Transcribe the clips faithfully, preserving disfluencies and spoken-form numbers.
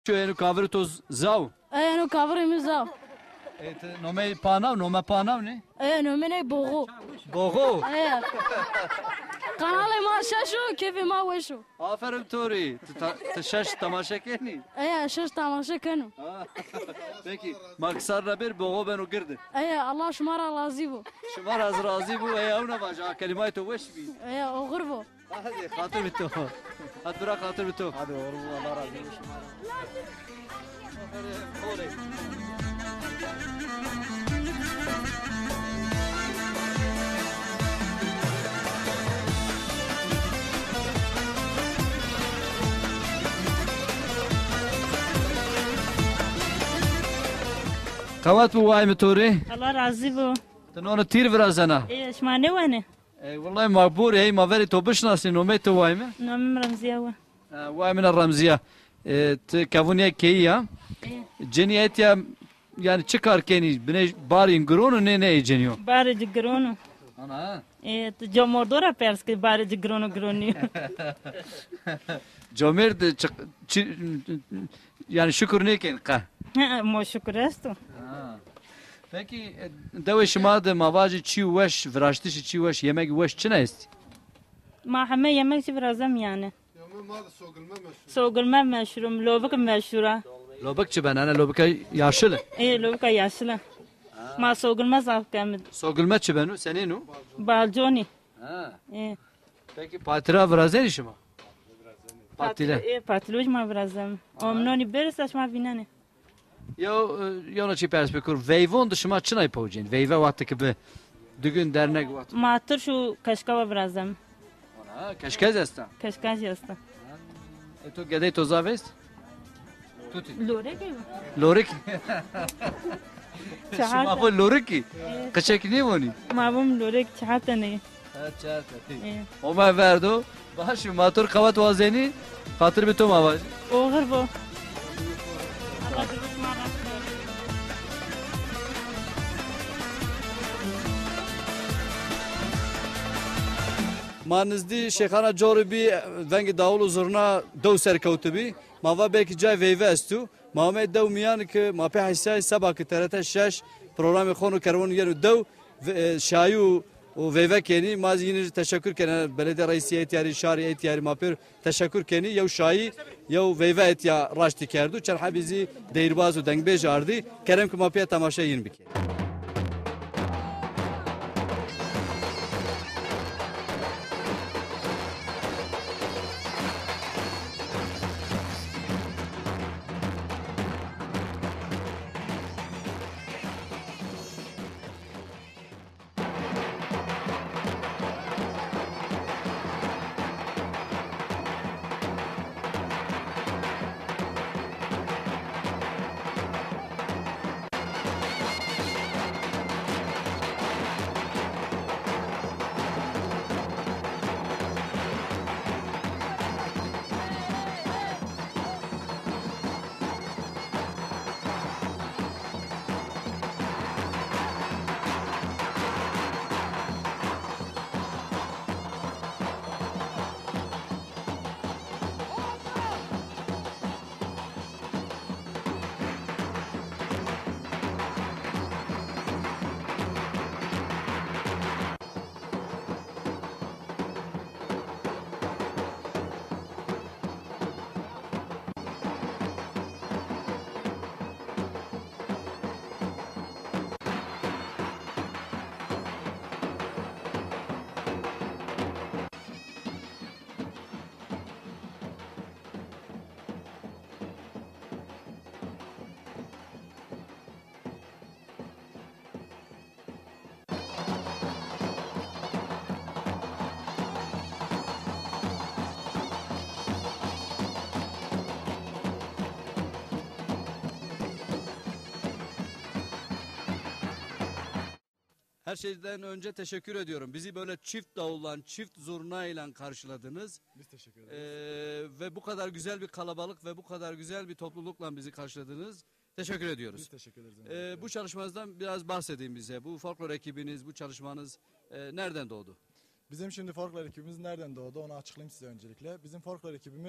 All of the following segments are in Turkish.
Şu enu kavri toz zav. E no kavri zav. Et nome panav, nome panav ne? E no mene boğu. Boğu. E. Kanalı ma şaşu kefi ma veşu. Aferin Tori. Teşeş tamaşa keni. E şaş tamaşa kenu. Peki maksarla bir boğu benu girdi. E Allah şumara razı bu. Şumar az razı bu e avna baca kelimayı to veş bi. E oğur bu. Hadi hatır bitti. Hadi bırak hatır bitti. Hadi oğlum Allah razı olsun. Aferin Tori. قوات بواي متوري الله رازيبو تنون تير فرازنا ايش ما نوانه اي والله مقبور هي ما فري توبشناس انه ميت واي نوم رمزيوا واي من الرمزيه كافونيا كيا جنياتيا يعني çıkar keni bine bari gronu ne ne ejeniyor bari de grono ana e jo mordora perski bari de grono groni Jomer de yani şükür ne ken ka ha mo şükresto Peki dewe şima de mavacı çi weş vraştı çi weş yemek weş çine ist ما حما yemek birazam yani soğulma meşhur lobak meşhura lobak çi ben ana lobak yaşlı e lobak yaşlı ma soğulma zafkem soğulma çi benu senenu baljoni ha e Peki patira vrazen şima patile e patluj ma birazam omnoni beres ma vinane Yo, yo na çi perspekur veyvon dışıma çınay povcin. Veyve vakti gibi düğün dernek vakti. Matır şu kaşkava birazdan. Ona keşkez esta. Kaşkaz yasta. E tu gedey toza vest? Tuti. Lore ki? Lorik. Çahata. Şuma bu loriki. Kaçak ne voni? Mabum lorek çahata ne? Ha çahata. O ma verdo. Baş motor kavat vazeni. Hatır bir tom avaz. Oğur bu. Manizdi Şeyhana Corubi vengi davul zurna dev serkevtubi. Mava belki cay veyve estu. Muhammed dev miyan ki ma pe hissay sabah ki T R T şeş programı konu kervan yenu dev şayu o veyve keni maz yine teşekkür kene belediye reisi etiyari şari etiyari ma per teşekkür keni yev şayi yev veyve etiya raşti kerdu. Çerha bizi deyirbaz dengbej ardı. Kerem ki ma pe tamaşa yin bike. Her şeyden önce teşekkür ediyorum. Bizi böyle çift davullan, çift zurnayla karşıladınız. Biz teşekkür ederiz. Ee, ve bu kadar güzel bir kalabalık ve bu kadar güzel bir toplulukla bizi karşıladınız. Teşekkür ediyoruz. Biz teşekkür ederiz. Ee, bu çalışmanızdan biraz bahsedin bize. Bu folklor ekibiniz, bu çalışmanız e, nereden doğdu? Bizim şimdi folklor ekibimiz nereden doğdu onu açıklayayım size öncelikle. Bizim folklor ekibimiz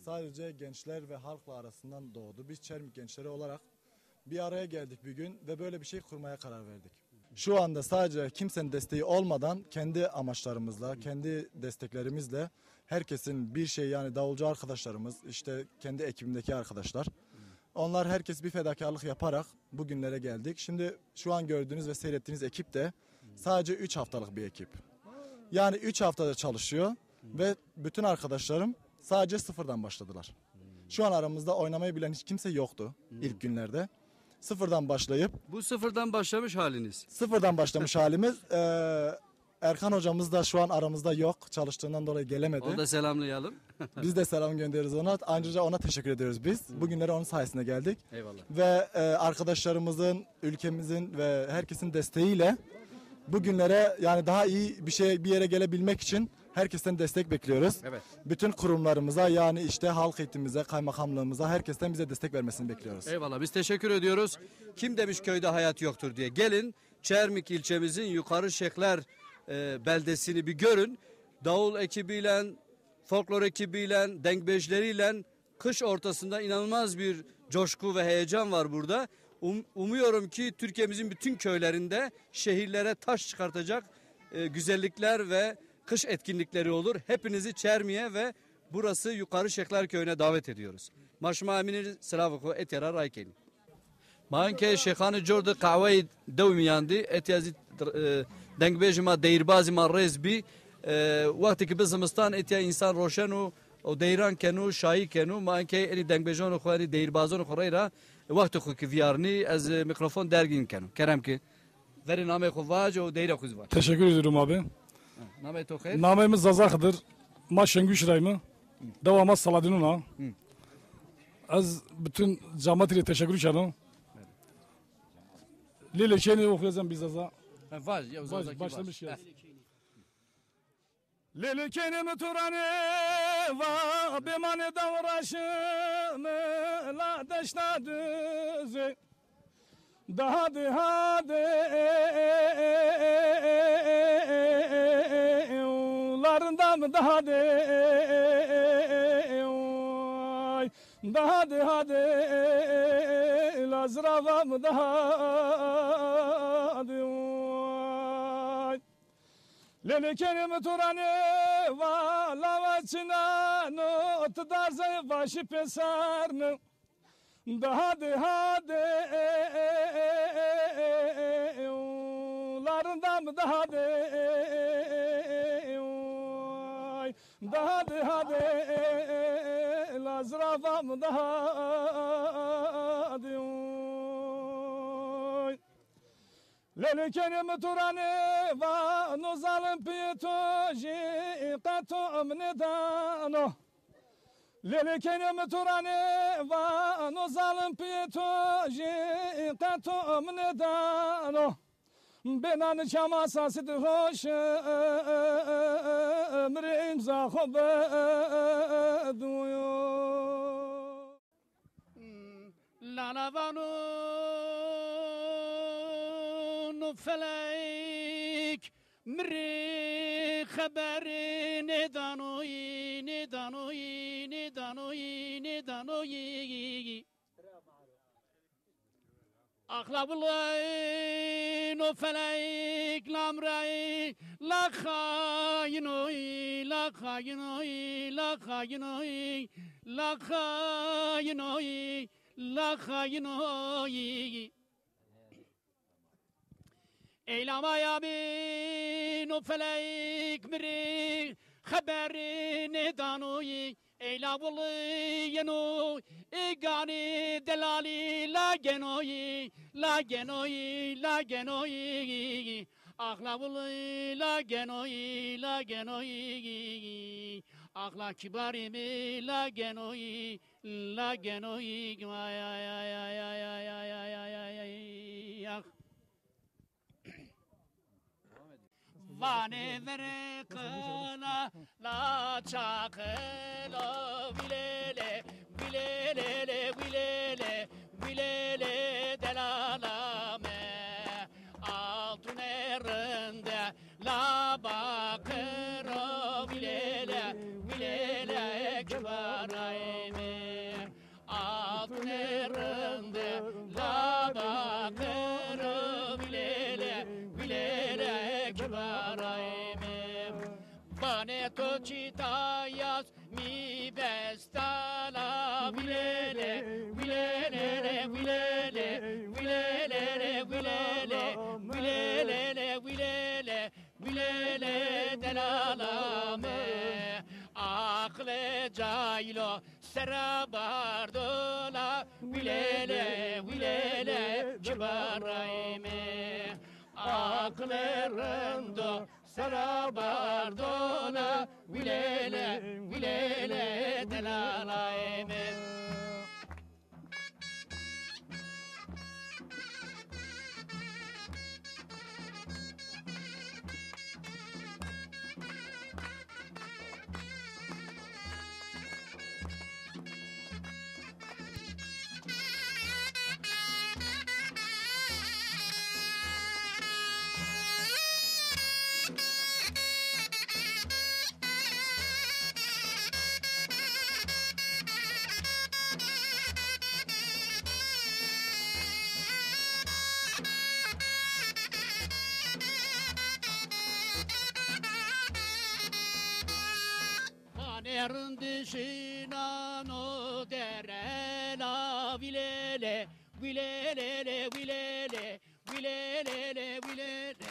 sadece gençler ve halkla arasından doğdu. Biz Çermik gençleri olarak bir araya geldik bir gün ve böyle bir şey kurmaya karar verdik. Şu anda sadece kimsenin desteği olmadan kendi amaçlarımızla, kendi desteklerimizle herkesin bir şey, yani davulcu arkadaşlarımız, işte kendi ekibimdeki arkadaşlar. Onlar herkes bir fedakarlık yaparak bugünlere geldik. Şimdi şu an gördüğünüz ve seyrettiğiniz ekip de sadece üç haftalık bir ekip. Yani üç haftada çalışıyor ve bütün arkadaşlarım sadece sıfırdan başladılar. Şu an aramızda oynamayı bilen hiç kimse yoktu ilk günlerde. Sıfırdan başlayıp Bu sıfırdan başlamış haliniz. sıfırdan başlamış halimiz. Ee, Erkan hocamız da şu an aramızda yok. Çalıştığından dolayı gelemedi. Onu da selamlayalım. Biz de selam gönderiyoruz ona. Ayrıca ona teşekkür ediyoruz biz. Bugünlere onun sayesinde geldik. Eyvallah. Ve e, arkadaşlarımızın, ülkemizin ve herkesin desteğiyle bugünlere, yani daha iyi bir şey, bir yere gelebilmek için herkesten destek bekliyoruz. Evet. Bütün kurumlarımıza, yani işte halk eğitimimize, kaymakamlığımıza, herkesten bize destek vermesini bekliyoruz. Eyvallah, biz teşekkür ediyoruz. Kim demiş köyde hayat yoktur diye. Gelin Çermik ilçemizin Yukarı Şekler e, beldesini bir görün. Davul ekibiyle, folklor ekibiyle, dengbejleriyle kış ortasında inanılmaz bir coşku ve heyecan var burada. Um, umuyorum ki Türkiye'mizin bütün köylerinde şehirlere taş çıkartacak e, güzellikler ve kış etkinlikleri olur. Hepinizi Çermi'ye ve burası Yukarı Şekler Köyü'ne davet ediyoruz. Maşma emini selavıku et yarar aykeni. Manke Şeyhanı Jorda kahveyi devmiyandi et yazı dengbejima değirbazima rezbi vakti ki bizimizden et ya insan roşenu o değiran kenu şahi kenu manke eni dengbejonu khari değirbazonu khorayra vakti ku ki viyarni az mikrofon dergin kenu kerem ki veri name khuvaj o değira khuz var. Teşekkür ediyorum abi. Name to khair. Namemiz Zazak'dır. Maşen Güçray'ımı. Devamaz Saladinuna. Az bütün cemaat ile teşekkür ederim. Lele Çeni okuyacağım biz Zaza. Vaj ya Baş, başlamış ya. Lele Çeni mi turane va bemane davraşımı la deşna düzü. Daha de hade larından daha de daha de hade lazravam daha de lele kenim turane va lavaçına no tdarzay başı pesarne daha de hade larından daha de daha de hade lazravam daha de lele kenim turane va no zalim pieto ji qato amnedano lele kenim turane va no zalim pieto ji qato amnedano benan chama sasid hoş emre imza khobe duyo la lavano no felek mri khabari ne danoyi ne danoyi ne danoyi ne danoyi أخلابلي نفليك لامري لا خاينوي لا خاينوي لا خاينوي لا خاينوي لا خاينوي إلما يا بي نفليك مري خبري ندانوي إلا والله ينو إيجاني دلالي لا جنوي لا جنوي لا جنوي أخلا والله لا جنوي لا جنوي أخلا كباري مي لا جنوي لا جنوي يا يا يا يا يا يا يا يا يا Vane verkana la çakelo vilele vilele vilele vilele delalame altın erinde la bakır vilele vilele ekbaray Toçita yaz mi bestala vilele vilele vilele vilele vilele vilele vilele vilele delalame akle caylo serabardola vilele vilele cibarayme akle rendo Sarabardona vilele vilele delalayme. Yerin dışına no derela vilele vilele vilele vilele vilele